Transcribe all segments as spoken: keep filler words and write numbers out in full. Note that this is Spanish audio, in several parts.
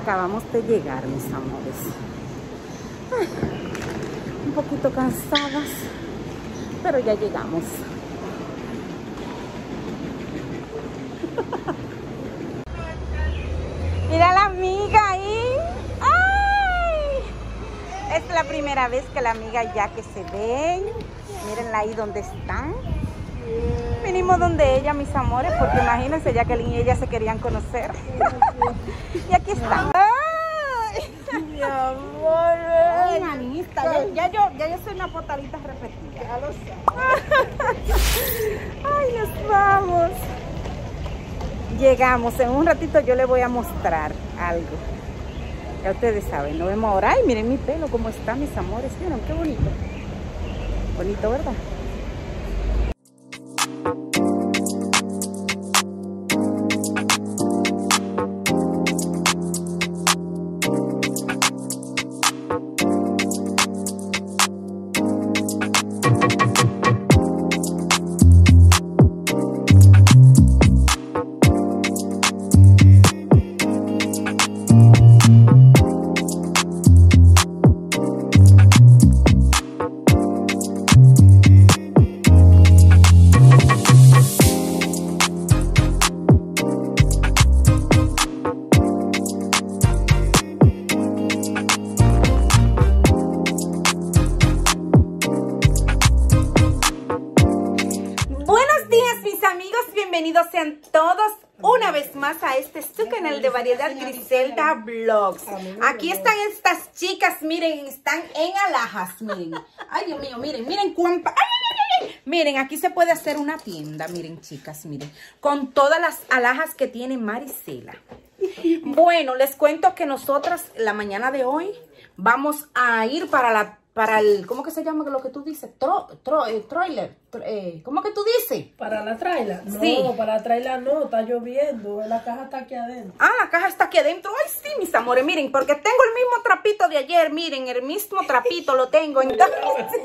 Acabamos de llegar, mis amores. Ay, un poquito cansadas, pero ya llegamos. Mira la amiga ahí. ¡Ay! Es la primera vez que la amiga ya que se ven. Mírenla ahí donde están. Vinimos donde ella, mis amores, porque imagínense, Jacqueline y ella se querían conocer. Y aquí están. ¡Ay! Mi amor. Ay, manista, ya, ya, yo, ya yo soy una potalita repetida. Ya lo sé. Ay, nos vamos. Llegamos. En un ratito yo les voy a mostrar algo. Ya ustedes saben, nos vemos ahora. Ay, miren mi pelo, cómo está, mis amores. Miren, qué bonito. Bonito, ¿verdad? Bienvenidos sean todos una vez más a este su canal de variedad Griselda Vlogs. Aquí están estas chicas, miren, están en alhajas, miren. Ay, Dios mío, miren, miren cuánta... ¡Ay, ay, ay! Miren, aquí se puede hacer una tienda, miren, chicas, miren, con todas las alhajas que tiene Marisela. Bueno, les cuento que nosotras la mañana de hoy vamos a ir para la para el, ¿cómo que se llama lo que tú dices? Tro, tro, eh, trailer, eh, ¿cómo que tú dices? Para la trailer. No, sí. Para la trailer no, está lloviendo, la caja está aquí adentro. Ah, la caja está aquí adentro. Ay, sí, mis amores, miren, porque tengo el mismo trapito de ayer, miren, el mismo trapito lo tengo. Entonces...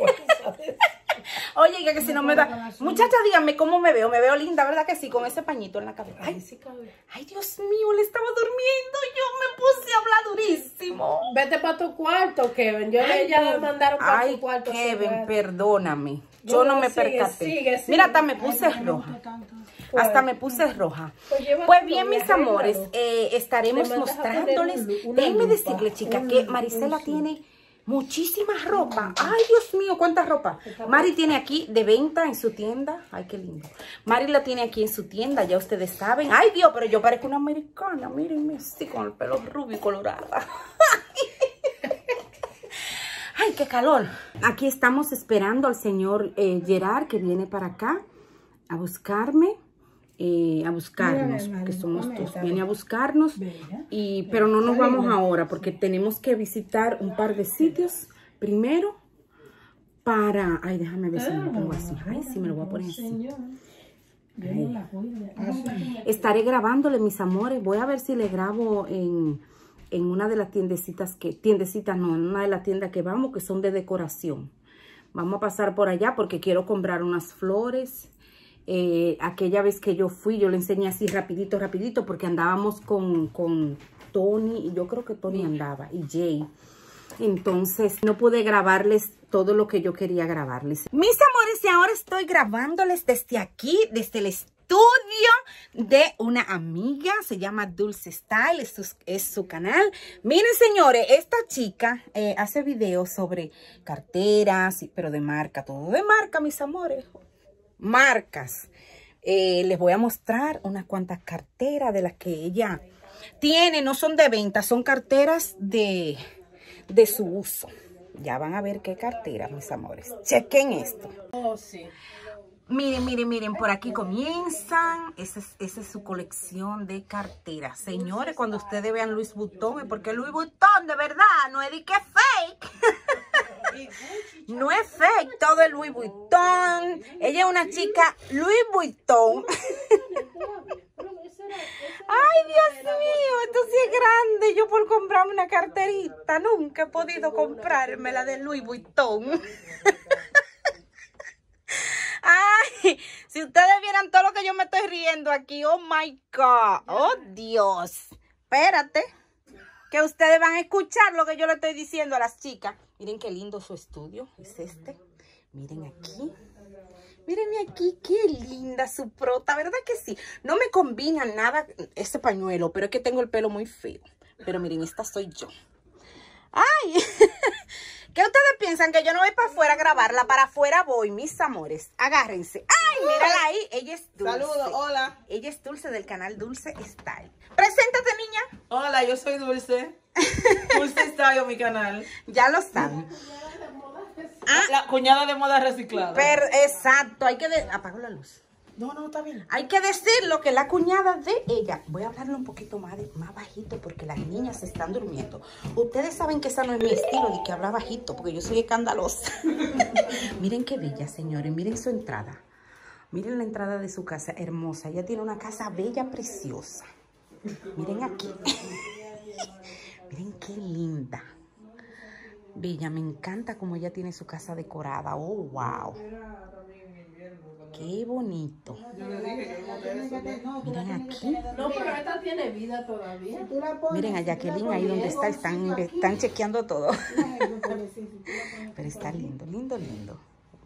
Oye, que si no me da... Muchacha, díganme cómo me veo. Me veo linda, ¿verdad que sí? Con ese pañito en la cabeza. Ay, sí, cabe. Ay, Dios mío, le estaba durmiendo. Yo me puse a hablar durísimo. Vete para tu cuarto, Kevin. Yo le ya me mandaron para tu cuarto. Ay, Kevin, perdóname. Yo no, no me sigue, percaté. Sigue, sigue. Mira, hasta me puse Ay, roja. Pues, hasta me puse roja. Pues, pues bien, mis amores, eh, estaremos mostrándoles. Déjenme decirle, chica, que Marisela tiene... muchísima ropa. Ay, Dios mío, cuánta ropa. Mari tiene aquí de venta en su tienda. Ay, qué lindo. Mari la tiene aquí en su tienda, ya ustedes saben. Ay, Dios, pero yo parezco una americana. Mírenme así con el pelo rubio y colorado. Ay, qué calor. Aquí estamos esperando al señor eh, Gerard, que viene para acá a buscarme. Eh, a buscarnos, mira, porque somos dos, viene a buscarnos, y, pero no nos vamos ahora porque tenemos que visitar un par de sitios primero para, ay, déjame ver si me lo pongo así, ay, sí me lo voy a poner así. Ay. Estaré grabándole, mis amores, voy a ver si le grabo en, en una de las tiendecitas que, tiendecitas no, en una de las tiendas que vamos, que son de decoración. Vamos a pasar por allá porque quiero comprar unas flores. Eh, aquella vez que yo fui, yo le enseñé así rapidito, rapidito, porque andábamos con, con Tony, y yo creo que Tony andaba, y Jay. Entonces, no pude grabarles todo lo que yo quería grabarles. Mis amores, y ahora estoy grabándoles desde aquí, desde el estudio de una amiga, se llama Dulce Style, es su, es su canal. Miren, señores, esta chica eh, hace videos sobre carteras, pero de marca, todo de marca, mis amores. Marcas. Eh, les voy a mostrar unas cuantas carteras de las que ella tiene. No son de venta, son carteras de, de su uso. Ya van a ver qué carteras, mis amores. Chequen esto. Oh, sí. Miren, miren, miren, por aquí comienzan. Esa es, esa es su colección de carteras. Señores, cuando ustedes vean Louis Vuitton, porque Louis Vuitton de verdad no es de que fake. No es fake, todo es Louis Vuitton. Ella es una chica Louis Vuitton. Ay, Dios mío, esto sí es grande. Yo por comprarme una carterita nunca he podido comprarme la de Louis Vuitton. Ay, si ustedes vieran todo lo que yo me estoy riendo aquí. Oh, my God. Oh, Dios. Espérate. que ustedes van a escuchar lo que yo le estoy diciendo a las chicas. Miren qué lindo su estudio, es este. Miren aquí. Mírenme aquí, qué linda su prota, ¿verdad que sí? No me combina nada este pañuelo, pero es que tengo el pelo muy feo. Pero miren, esta soy yo. ¡Ay! ¿Qué ustedes piensan? Que yo no voy para afuera a grabarla. Para afuera voy, mis amores. Agárrense. ¡Ay, mírala ahí! Ella es Dulce. Saludos, hola. Ella es Dulce del canal Dulce Style. Preséntate, niña. Hola, yo soy Dulce. Dulce Style, mi canal. Ya lo saben. Ah, la cuñada de moda reciclada. Pero, exacto, hay que... Apago la luz. No, no, está bien. Hay que decirlo que la cuñada de ella. Voy a hablarle un poquito más, de, más bajito porque las niñas están durmiendo. Ustedes saben que esa no es mi estilo de que habla bajito porque yo soy escandalosa. Miren qué bella, señores. Miren su entrada. Miren la entrada de su casa, hermosa. Ella tiene una casa bella, preciosa. Miren aquí. Miren qué linda. Bella, me encanta como ella tiene su casa decorada. Oh, wow. Qué bonito. Miren aquí. No, pero esta tiene vida todavía. Miren a Jacqueline ahí donde está. Están, están chequeando todo. Pero está lindo, lindo, lindo.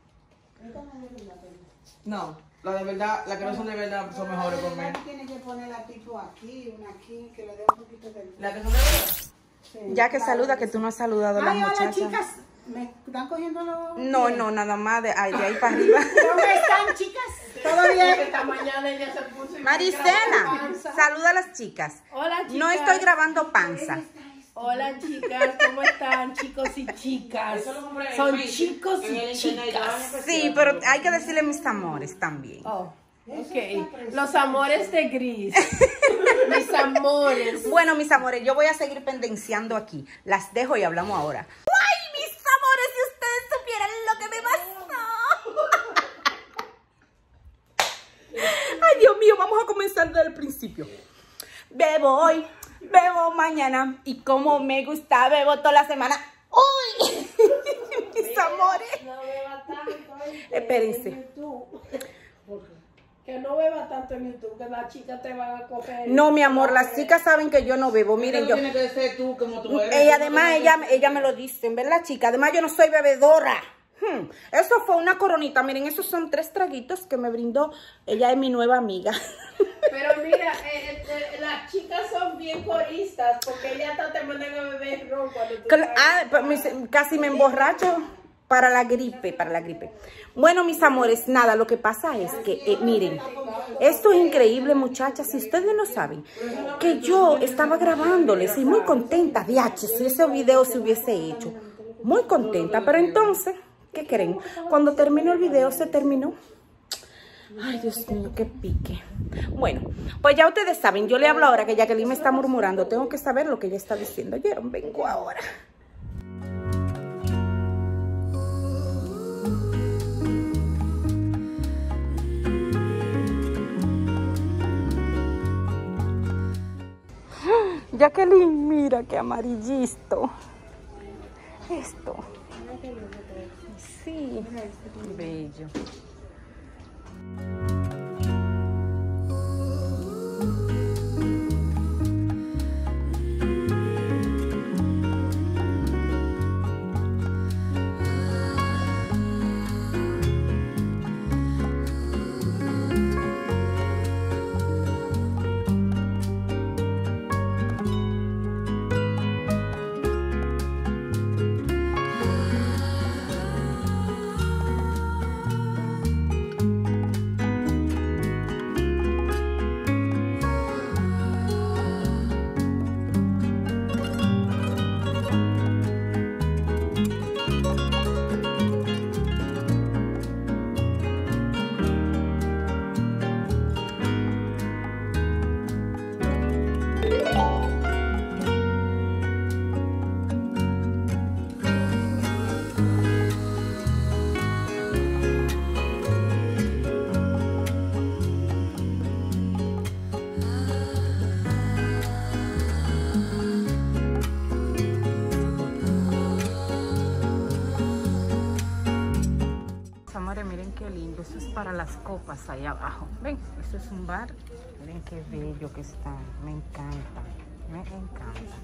No, la de verdad, la que no son de verdad son mejores por mí. Tiene que poner la tipo aquí, una aquí, que le dé un poquito de... ¿La que son de verdad? Sí, Ya que saluda, que tú no has saludado a las ay, hola, muchachas. chicas. ¿Me están cogiendo los...? No, no, nada más de, ay, de ahí para arriba. ¿Cómo están, chicas? ¿Todo bien? Esta mañana ella se puso... y Maricela, saluda a las chicas. Hola, chicas. No estoy grabando panza. Hola, chicas, ¿cómo están, chicos y chicas? Son chicos y chicas. Sí, pero hay que decirle mis amores también. Oh, ok. Los amores de Gris. Mis amores. Bueno, mis amores, yo voy a seguir pendenciando aquí. Las dejo y hablamos ahora. ¡Ay, mis amores! Si ustedes supieran lo que me pasó. Ay, Dios mío, vamos a comenzar desde el principio. Bebo hoy, bebo mañana. Y como me gusta, bebo toda la semana. ¡Uy! Mis amores. No beba tanto. Espérense. En YouTube. Que no beba tanto en YouTube, que las chicas te van a coger. No, mi amor, las chicas saben que yo no bebo. Miren, yo... Tienes que ser tú como tú eres. Y además ella, ella me lo dicen, ¿verdad, chica? Además yo no soy bebedora. Hmm. Eso fue una coronita. Miren, esos son tres traguitos que me brindó. Ella es mi nueva amiga. Pero mira, eh, eh, las chicas son bien coristas, porque ellas hasta te mandan a beber ron cuando tú Cla- ah, pues, me- casi me emborracho para la gripe, para la gripe. Bueno, mis amores, nada, lo que pasa es que, eh, miren, esto es increíble, muchachas. Si ustedes no saben, que yo estaba grabándoles y muy contenta, diache, si ese video se hubiese hecho. Muy contenta, pero entonces, ¿qué creen? Cuando terminó el video, se terminó. Ay, Dios mío, qué pique. Bueno, pues ya ustedes saben, yo le hablo ahora que Jacqueline me está murmurando. Tengo que saber lo que ella está diciendo. ¿Oyeron? Vengo ahora. Jacqueline, mira qué amarillito. Esto. Sí, bello. Amores, miren qué lindo. Eso es para las copas ahí abajo. Ven, eso es un bar. Miren qué bello que está. Me encanta. Me encanta.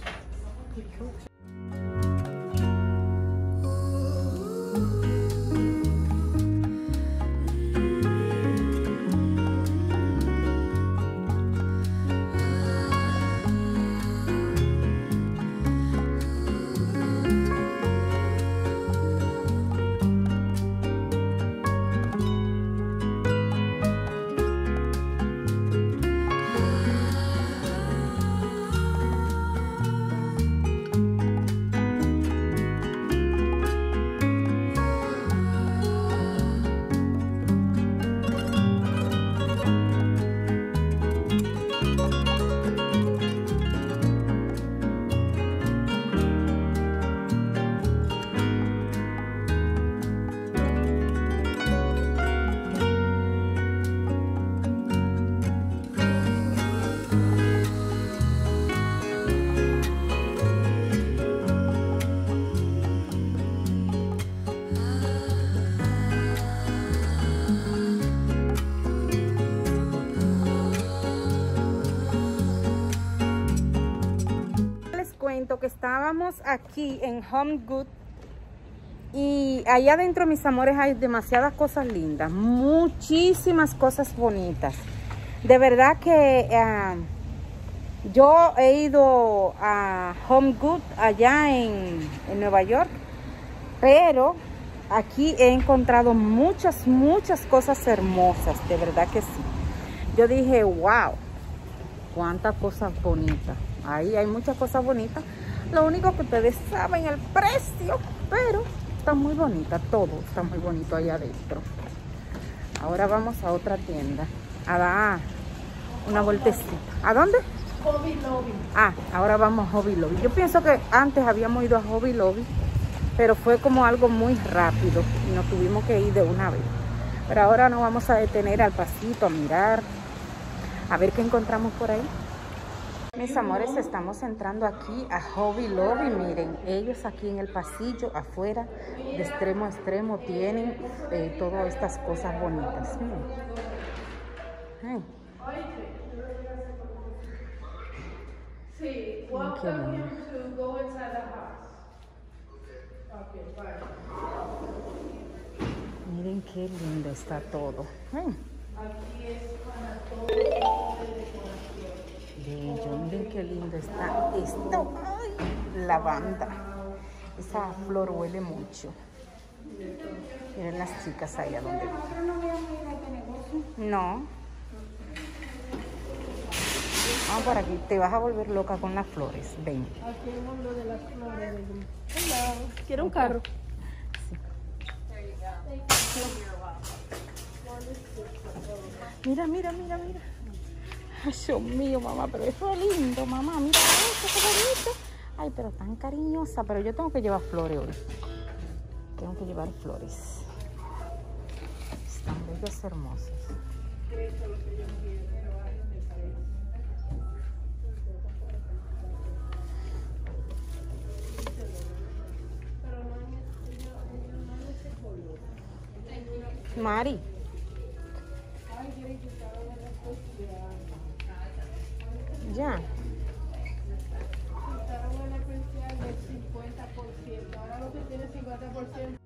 Que estábamos aquí en Home Goods y allá adentro, mis amores, hay demasiadas cosas lindas, muchísimas cosas bonitas. De verdad que uh, yo he ido a Home Goods allá en, en Nueva York, pero aquí he encontrado muchas, muchas cosas hermosas, de verdad que sí. Yo dije, wow, cuántas cosas bonitas. Ahí hay muchas cosas bonitas. Lo único que ustedes saben el precio, pero está muy bonita, todo está muy bonito allá adentro. Ahora vamos a otra tienda a dar una vueltecita. ¿A dónde? Hobby Lobby. Ah, ahora vamos a Hobby Lobby. Yo pienso que antes habíamos ido a Hobby Lobby, pero fue como algo muy rápido y nos tuvimos que ir de una vez. Pero ahora nos vamos a detener al pasito a mirar, a ver qué encontramos por ahí. Mis amores, estamos entrando aquí a Hobby Lobby. Miren, ellos aquí en el pasillo afuera, de extremo a extremo, tienen eh, todas estas cosas bonitas. Miren. Ay. Sí, welcome him to go inside the house. Okay, bye. Miren qué lindo está todo. Ay. Aquí es para todo tipo de decoración. Bello, miren qué lindo está esto. Ay, lavanda. Esa flor huele mucho. Miren las chicas allá donde viven. No. Vamos por aquí. Te vas a volver loca con las flores. Ven. Aquí el mundo de las flores. Hola. ¿Quiere un carro? Sí. Mira, mira, mira, mira. Ay, Dios mío, mamá, pero eso es lindo, mamá. Mira esto, qué bonito. Ay, pero tan cariñosa. Pero yo tengo que llevar flores hoy. Tengo que llevar flores. Están bellos, hermosos. Mari. Ya. Quitaron el especial del cincuenta por ciento. Ahora lo que tiene cincuenta por ciento.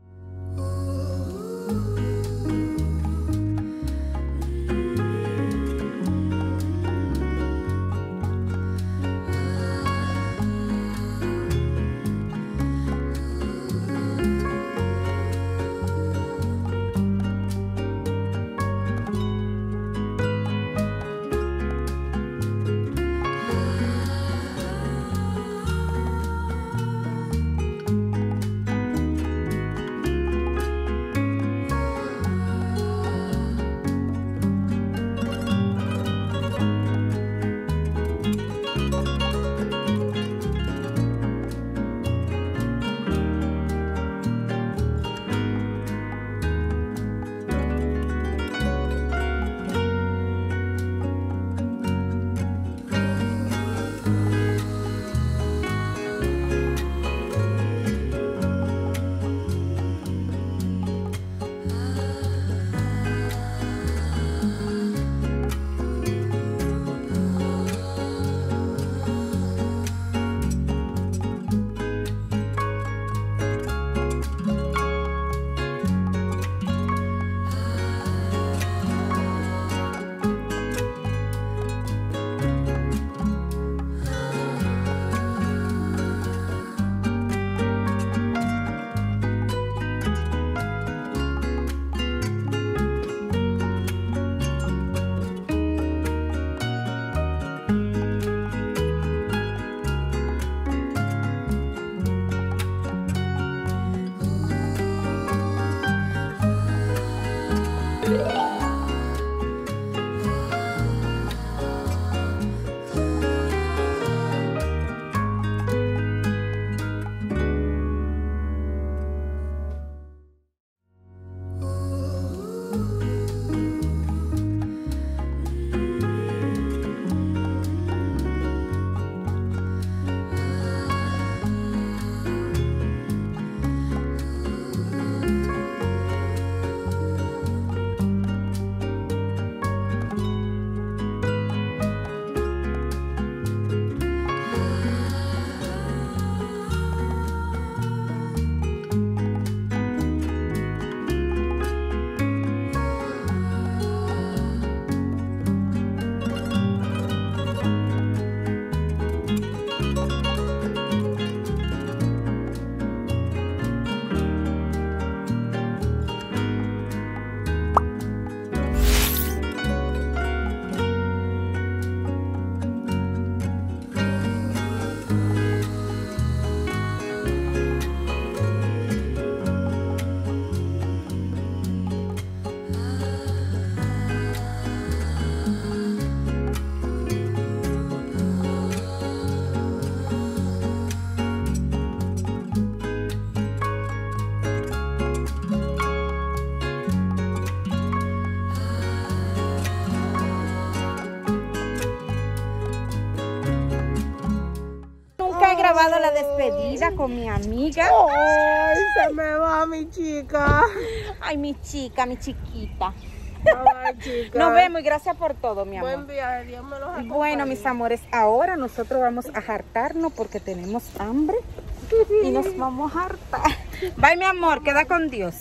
grabado la despedida con mi amiga. Ay, se me va mi chica. Ay, mi chica, mi chiquita. Ay, chica. Nos vemos y gracias por todo, mi amor. Buen viaje, Dios me los acompañe. Bueno, mis amores, ahora nosotros vamos a hartarnos porque tenemos hambre y nos vamos a hartar. Bye, mi amor, queda con Dios.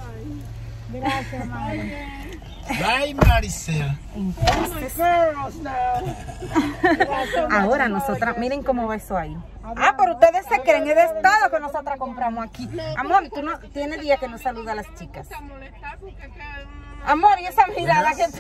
Gracias, madre. Bye, Maricel. Entonces, ahora nosotras, miren cómo va eso ahí. Ah, pero ustedes se creen el estado que nosotras compramos aquí. Amor, tú no tienes día que no saluda a las chicas. Amor, y esa mirada que tú...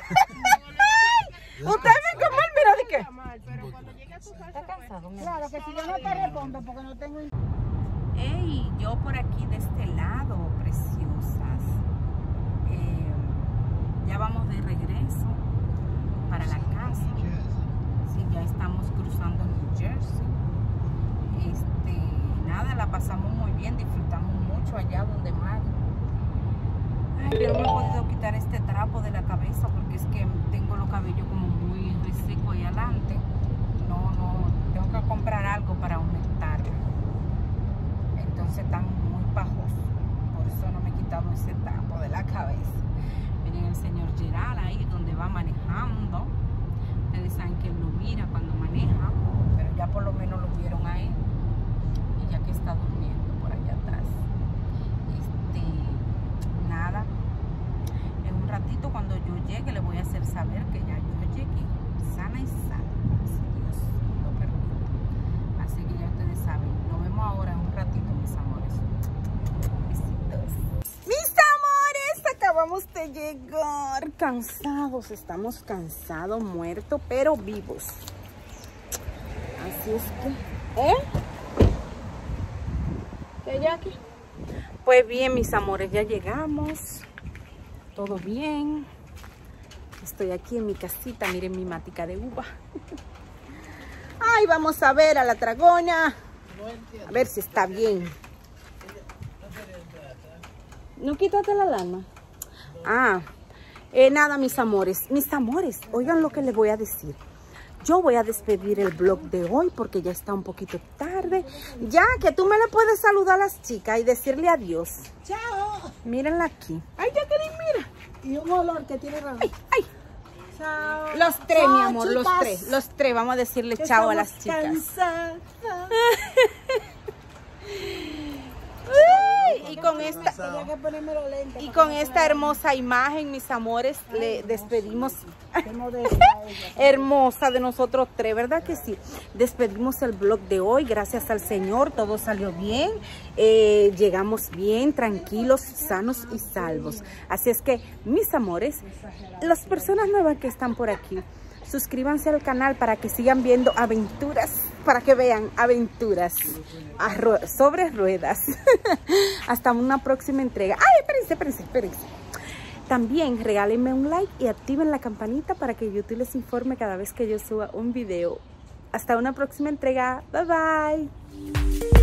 Ustedes ven cómo él mira de qué. ¿Está cansado? Claro que si yo no te respondo porque no tengo... Ey, yo por aquí de este lado, preciosas. Eh, ya vamos de regreso para la casa. Sí, ya estamos cruzando New Jersey. Este, nada, la pasamos muy bien, disfrutamos mucho allá donde Mari. Ay, yo no me he podido quitar este trapo de la cabeza porque es que tengo los cabellos como muy reseco ahí adelante. No, no, tengo que comprar algo para aumentarlo. Entonces están muy pajosos. Por eso no me he quitado ese trapo de la cabeza. Miren el señor Gerald ahí donde va manejando. Ustedes saben que él lo mira cuando maneja, pero ya por lo menos lo vieron a él. Y ya que está durmiendo por allá atrás. Este, nada. En un ratito cuando yo llegue le voy a hacer saber que ya yo llegué sana y salva, si Dios lo permite. Así que ya ustedes saben. Nos vemos ahora en un ratito, mis amores. Besitos. Mis amores, acabamos de llegar. Cansados, estamos cansados, muertos, pero vivos. Así es que... ¿Eh? ¿Qué, Jackie? Pues bien, mis amores, ya llegamos. Todo bien. Estoy aquí en mi casita. Miren mi matica de uva. Ay, vamos a ver a la dragona. A ver si está bien. ¿No quítate la lana? Ah, eh, nada, mis amores. Mis amores, oigan lo que les voy a decir. Yo voy a despedir el vlog de hoy porque ya está un poquito tarde. Ya que tú me le puedes saludar a las chicas y decirle adiós. Chao. Mírenla aquí. Ay, Jacqueline, mira. Y un olor que tiene razón. Ay, ay. Chao. Los tres, Chao, mi amor, los chicas. tres. Los tres, vamos a decirle chao a las chicas. Cansadas. Uy, y con esta... Tenía que ponerme los lentes. Y para con que no esta se hermosa imagen, mis amores, le despedimos... vea. Qué modesta ella. Hermosa de nosotros tres, ¿verdad que sí? Despedimos el vlog de hoy, gracias al Señor, todo salió bien, eh, llegamos bien, tranquilos, sanos y salvos. Así es que, mis amores, las personas nuevas que están por aquí, suscríbanse al canal para que sigan viendo aventuras, para que vean aventuras a ru- sobre ruedas. Hasta una próxima entrega. Ay, espérense, espérense, espérense. También regálenme un like y activen la campanita para que YouTube les informe cada vez que yo suba un video. Hasta una próxima entrega. Bye bye.